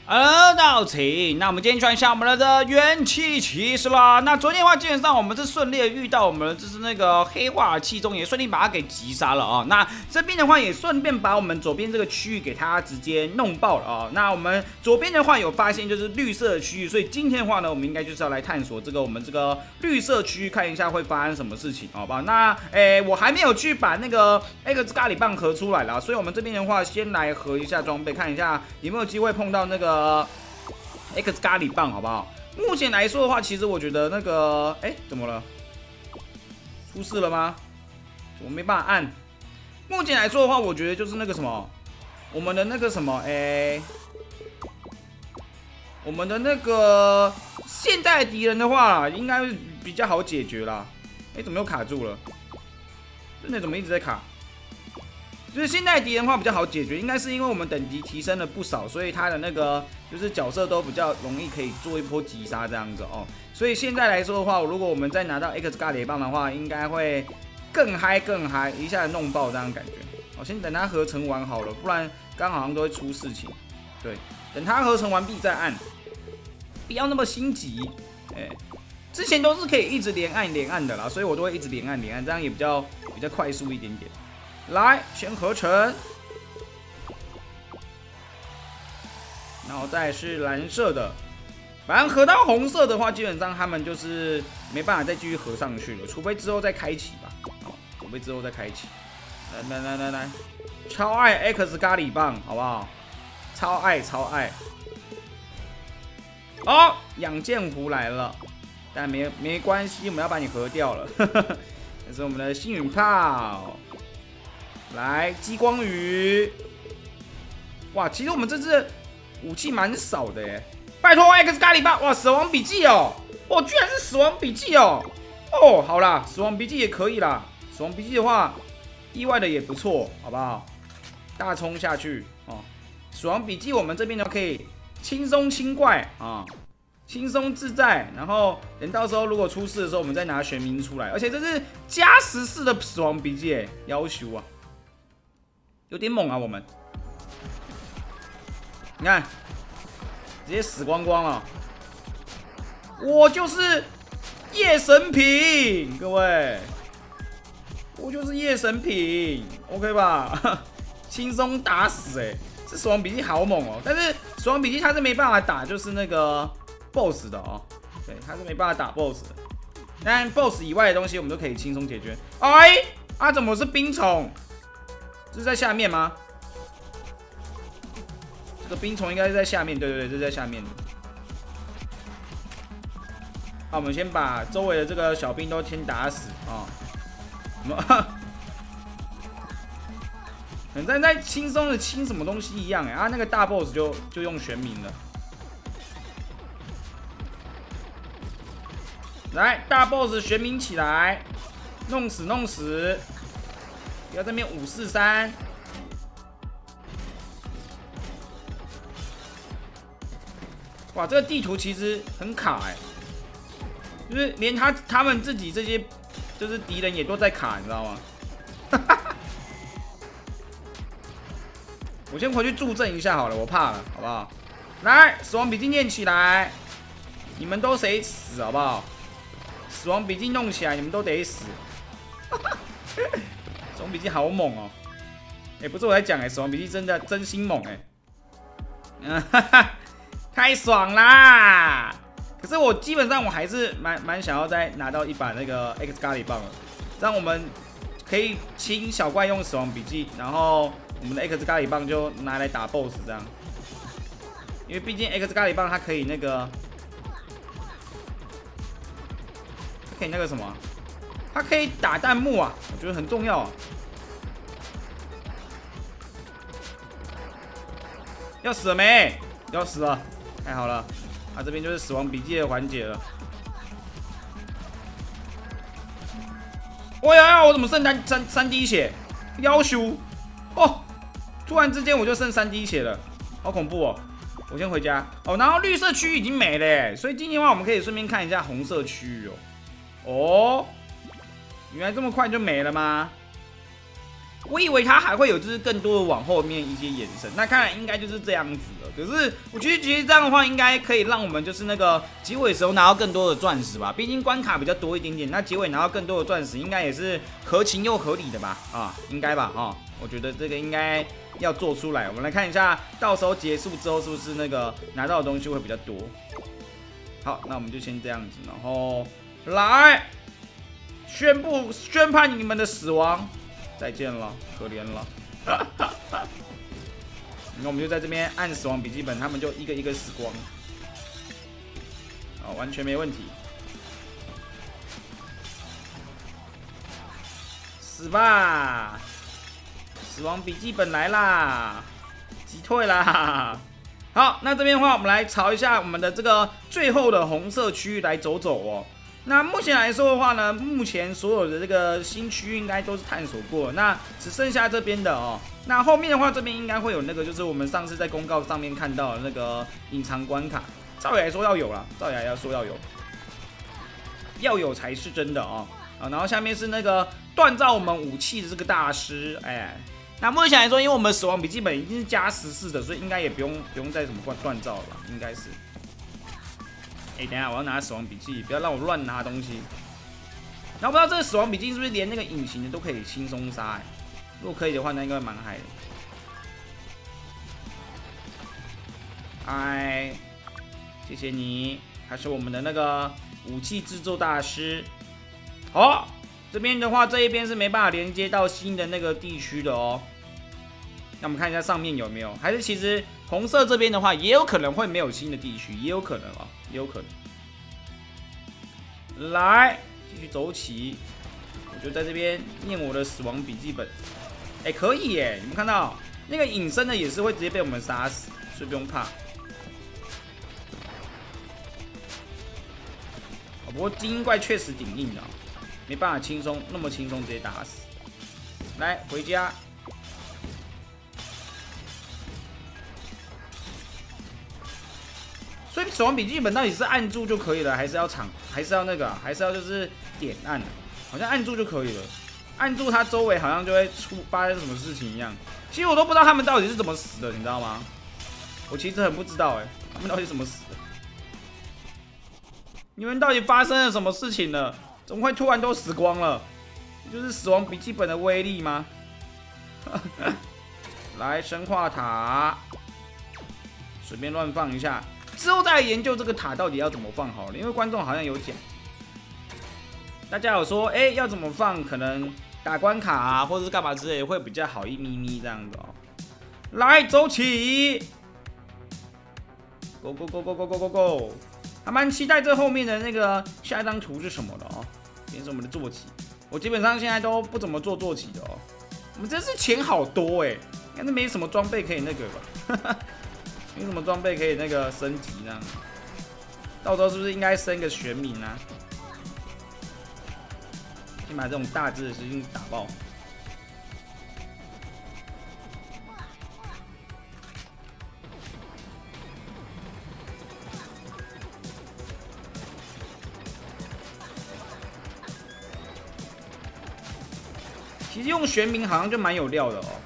到齐，那我们今天转一下我们的元气骑士啦。那昨天的话，基本上我们是顺利的遇到我们的就是那个黑化的气中，也顺利把它给击杀了啊。那这边的话也顺便把我们左边这个区域给它直接弄爆了啊。那我们左边的话有发现就是绿色的区域，所以今天的话呢，我们应该就是要来探索这个我们这个绿色区域，看一下会发生什么事情，好不好？那我还没有去把那个X咖喱棒合出来啦，所以我们这边的话先来合一下装备，看一下有没有机会碰到那个。X 咖喱棒好不好？目前来说的话，其实我觉得那个，怎么了？出事了吗？我没办法按。目前来说的话，我觉得就是那个什么，我们的那个什么，我们的那个现代敌人的话，应该比较好解决啦。怎么又卡住了？真的怎么一直在卡？就是现在敌人的话比较好解决，应该是因为我们等级提升了不少，所以他的那个就是角色都比较容易可以做一波击杀这样子哦。所以现在来说的话，如果我们再拿到 X 咖喱棒的话，应该会更嗨，一下子弄爆这样感觉。我先等它合成完好了，不然刚好像都会出事情。对，等它合成完毕再按，不要那么心急。之前都是可以一直连按的啦，所以我都会一直连按，这样也比较快速一点点。来，先合成，然后再是蓝色的，反正合到红色的话，基本上他们就是没办法再继续合上去了，除非之后再开启吧。除非之后再开启。来，超爱 X 咖喱棒，好不好？超爱。哦，养剑湖来了，但没关系，我们要把你合掉了。这是我们的星陨炮。来，激光鱼，哇！其实我们这次武器蛮少的耶。拜托 X 咖喱棒，哇！死亡笔记哦，居然是死亡笔记哦。好啦，死亡笔记也可以啦。死亡笔记的话，意外的也不错，好不好？大冲下去哦。死亡笔记我们这边呢可以轻松清怪啊，轻松自在。然后等到时候如果出事的时候，我们再拿玄冥出来。而且这是加14的死亡笔记耶，要求啊。有点猛啊，我们，你看，直接死光光了。我就是夜神品，各位，我就是夜神品 ，OK 吧？轻松打死这死亡笔记好猛哦！但是死亡笔记它是没办法打，就是那个 BOSS 的哦，对，它是没办法打 BOSS 的。但 BOSS 以外的东西我们都可以轻松解决。怎么是冰虫？这是在下面吗？这个冰虫应该是在下面，对，这是在下面的。好，我们先把周围的这个小兵都先打死啊！很像在轻松的清什么东西一样那个大 boss 就用玄冥了。来，大 boss 玄冥起来，弄死！不要在那边543。哇，这个地图其实很卡就是连他们自己这些就是敌人也都在卡，你知道吗？我先回去助阵一下好了，我怕了，好不好？来，死亡笔记念起来，你们都得死，好不好？死亡笔记弄起来，你们都得死。死亡笔记好猛哦！不是我在讲死亡笔记真心猛太爽啦！可是我基本上我还是蛮想要再拿到一把那个 X 咖喱棒的，这样我们可以清小怪用死亡笔记，然后我们的 X 咖喱棒就拿来打 BOSS 这样。因为毕竟 X 咖喱棒它可以那个，什么，它可以打弹幕啊，我觉得很重要啊。要死了没？要死了，太好了！这边就是死亡笔记的环节了。我怎么剩3滴血？要求突然之间我就剩3滴血了，好恐怖哦！我先回家然后绿色区域已经没了所以今天的话我们可以顺便看一下红色区域原来这么快就没了吗？ 我以为它还会有就是更多的往后面一些延伸，那看来应该就是这样子了。可是我觉得其实这样的话，应该可以让我们就是那个结尾的时候拿到更多的钻石吧。毕竟关卡比较多一点点，那结尾拿到更多的钻石，应该也是合情又合理的吧？应该吧？我觉得这个应该要做出来。我们来看一下，到时候结束之后是不是那个拿到的东西会比较多？好，那我们就先这样子，然后来宣判你们的死亡。再见了，可怜了。那我们就在这边按死亡笔记本，他们就一个一个死光。完全没问题。死吧！死亡笔记本来啦，击退啦。好，那这边的话，我们来朝一下我们的这个最后的红色区域来走走哦。那目前来说的话呢，目前所有的这个新区域应该都是探索过了，那只剩下这边的哦。那后面的话，这边应该会有那个，就是我们上次在公告上面看到的那个隐藏关卡。照理来说要有啦，照理来说要有才是真的哦。然后下面是那个锻造我们武器的这个大师，那目前来说，因为我们死亡笔记本已经是加14的，所以应该也不用再什么锻造了吧，应该是。等一下，我要拿死亡笔记，不要让我乱拿东西。然后不知道这个死亡笔记是不是连那个隐形的都可以轻松杀？如果可以的话，那应该蛮嗨的。谢谢你，他是我们的那个武器制作大师。好，这边的话，这一边是没办法连接到新的那个地区的哦。那我们看一下上面有没有，还是其实红色这边的话，也有可能会没有新的地区，也有可能哦，也有可能。来，继续走起，我就在这边念我的死亡笔记本。可以耶！你们看到那个隐身的也是会直接被我们杀死，所以不用怕。不过精英怪确实挺硬的，没办法那么轻松直接打死。来，回家。所以死亡笔记本到底是按住就可以了，还是要还是要就是点按？好像按住就可以了，按住它周围好像就会发生什么事情一样。其实我都不知道他们到底是怎么死的，你知道吗？我其实很不知道他们到底是怎么死的。你们到底发生了什么事情了？怎么会突然都死光了？这就是死亡笔记本的威力吗？来，生化塔，随便乱放一下。之后再来研究这个塔到底要怎么放好了，因为观众好像有讲，大家有说，要怎么放，可能打关卡或者是干嘛之类的会比较好一咪咪这样子哦。来，走起 ，Go Go Go Go Go Go Go Go， 还蛮期待这后面的那个下一张图是什么的哦。也是我们的坐骑，我基本上现在都不怎么做坐骑的哦。我们真是钱好多应该是没什么装备可以那个吧。没什么装备可以那个升级呢？到时候是不是应该升个玄冥啊？先把这种大只的事情打爆。其实用玄冥好像就蛮有料的哦。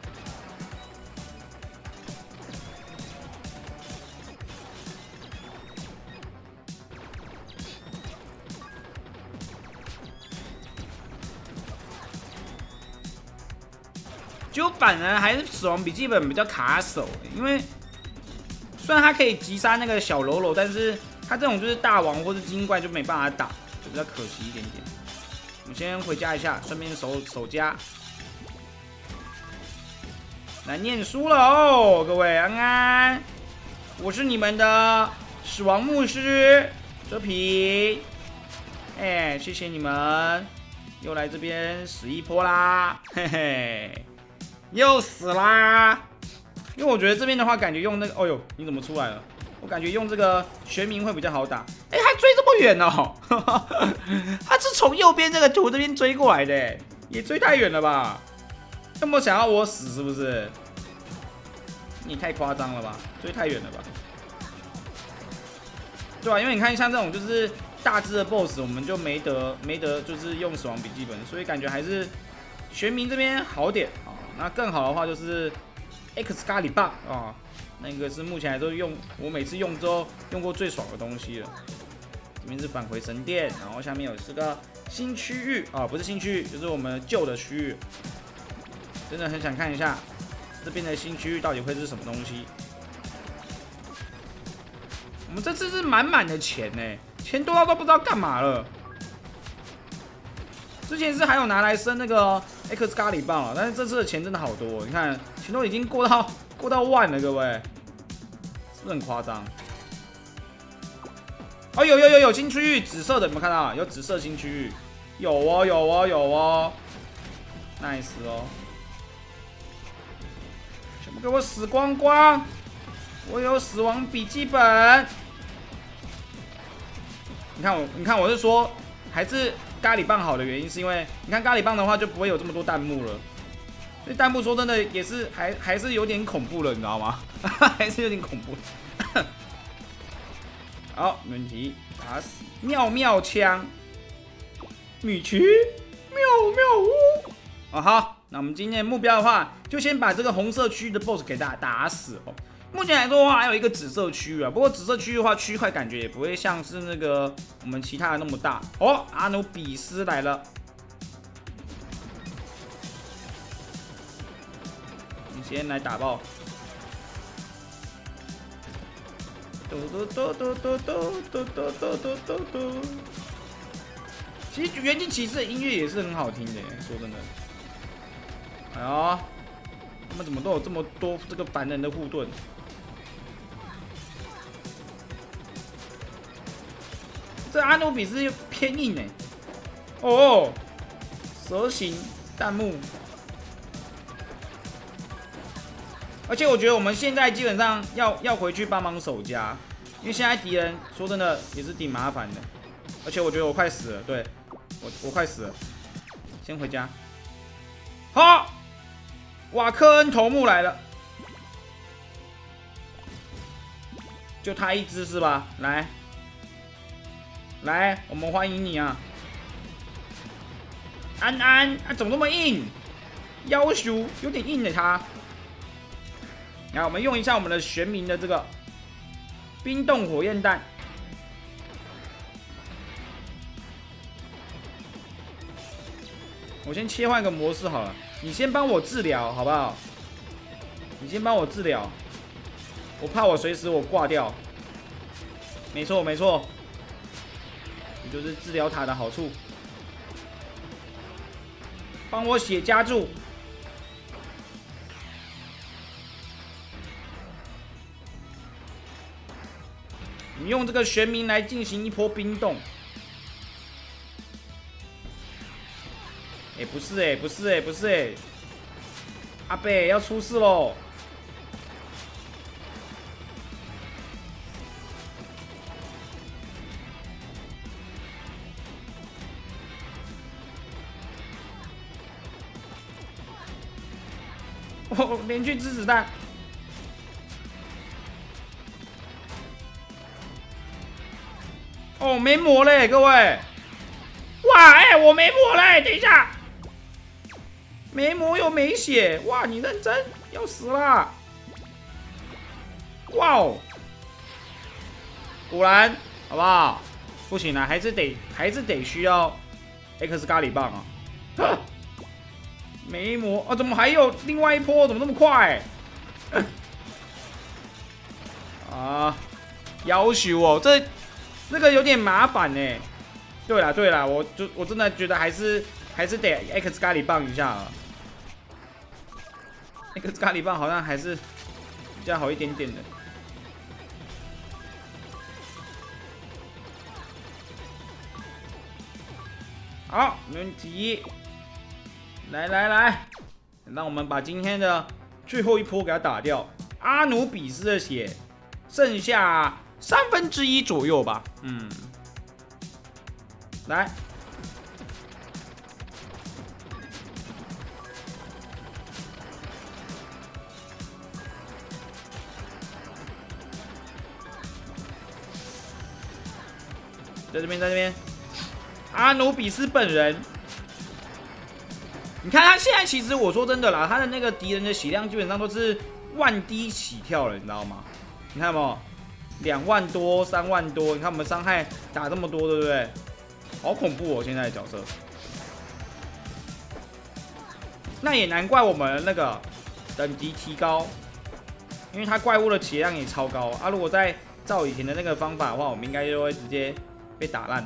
就反而还是死亡笔记本比较卡手，因为虽然它可以击杀那个小喽啰，但是它这种就是大王或是精英怪就没办法打，就比较可惜一点点。我们先回家一下，顺便守家。来念书了哦，各位安安，我是你们的死亡牧师哲平，谢谢你们，又来这边死一波啦，嘿嘿。又死啦！因为我觉得这边的话，感觉用那个，哦呦，你怎么出来了？我感觉用这个玄冥会比较好打。还追这么远哦！他是从右边这个图这边追过来的，也追太远了吧？那么想要我死是不是？你太夸张了吧？追太远了吧？对吧？因为你看，像这种就是大只的 BOSS， 我们就没得就是用死亡笔记本，所以感觉还是玄冥这边好点啊，那更好的话就是 X 咖喱棒啊，那个是目前来说我每次用之后用过最爽的东西了。这边是返回神殿，然后下面有4个新区域啊，不是新区域，就是我们旧的区域。真的很想看一下这边的新区域到底会是什么东西。我们这次是满满的钱呢，钱多到都不知道干嘛了。之前是还有拿来升那个 X 咖喱棒了，但是这次的钱真的好多，你看钱都已经过到万了，各位，是不是很夸张？哦，有新区域，紫色的有没有看到？有紫色新区域，有哦 ，nice 哦，全部给我死光光！我有死亡笔记本。你看，我是说，还是咖喱棒好的原因，是因为你看咖喱棒的话就不会有这么多弹幕了。所以弹幕说真的也是还是有点恐怖了，你知道吗？还是有点恐怖。好，没问题，打死妙妙枪，米奇妙妙屋。哦，好，那我们今天的目标的话，就先把这个红色区域的 BOSS 给打死哦。目前来说的话，还有一个紫色区域啊，不过紫色区域的话，区块感觉也不会像是那个我们其他的那么大哦。阿努比斯来了，你先来打爆。其实元气骑士的音乐也是很好听的，说真的。哎呦，他们怎么都有这么多这个凡人的护盾？这阿努比斯偏硬哎。哦，蛇形弹幕。而且我觉得我们现在基本上要回去帮忙守家，因为现在敌人说真的也是挺麻烦的，而且我觉得我快死了，对我快死了，先回家。好，瓦克恩头目来了，就他一只是吧？来，我们欢迎你啊！安安啊，怎么那么硬？要求有点硬的他。来，我们用一下我们的玄冥的这个冰冻火焰弹。我先切换个模式好了，你先帮我治疗好不好？你先帮我治疗，我怕我随时我挂掉。没错，这就是治疗塔的好处。帮我血加注。你用这个玄冥来进行一波冰冻。不是，阿贝要出事喽！哦，连续掷子弹。哦，没魔嘞，各位！哇，我没魔嘞，等一下，没魔又没血，哇，你认真要死啦！哇哦，果然，好不好？不行了，还是得需要 X 咖喱棒啊！没魔哦，怎么还有另外一波？怎么那么快？啊，要求哦，这个有点麻烦呢。对啦，我真的觉得还是得 X 咖喱棒一下啊。X 咖喱棒好像还是比较好一点点的。好，没问题。来，让我们把今天的最后一波给他打掉。阿努比斯的血剩下1/3左右吧。来，在这边，阿努比斯本人。 你看他现在其实我说真的啦，他的那个敌人的血量基本上都是1滴起跳了，你知道吗？你看有没有？2万多、3万多，你看我们伤害打这么多，对不对？好恐怖哦，现在的角色。那也难怪我们那个等级提高，因为他怪物的血量也超高啊。如果再照以前的那个方法的话，我们应该就会直接被打烂。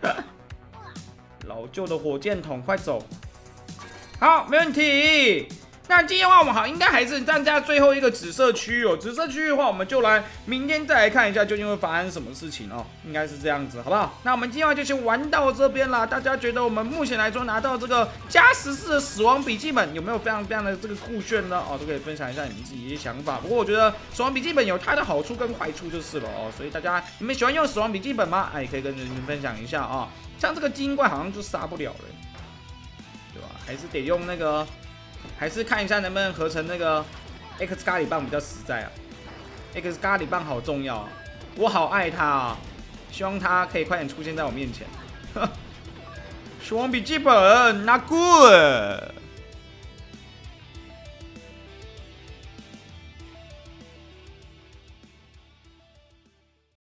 老旧的火箭筒，快走！好，没问题。那今天的话，我们应该还是站在最后一个紫色区域哦。紫色区域的话，我们就来明天再来看一下究竟会发生什么事情哦。应该是这样子，好不好？那我们今天的话就先玩到这边啦。大家觉得我们目前来说拿到这个加14的死亡笔记本有没有非常的这个酷炫呢？哦，都可以分享一下你们自己的想法。不过我觉得死亡笔记本有它的好处跟坏处就是了哦。所以大家你们喜欢用死亡笔记本吗？也可以跟人们分享一下啊。像这个精英怪好像就杀不了了，对吧？还是得用那个。还是看一下能不能合成那个 X 咖喱棒比较实在啊 ！X 咖喱棒好重要啊，我好爱它啊！希望它可以快点出现在我面前。死亡笔记本，拿 good。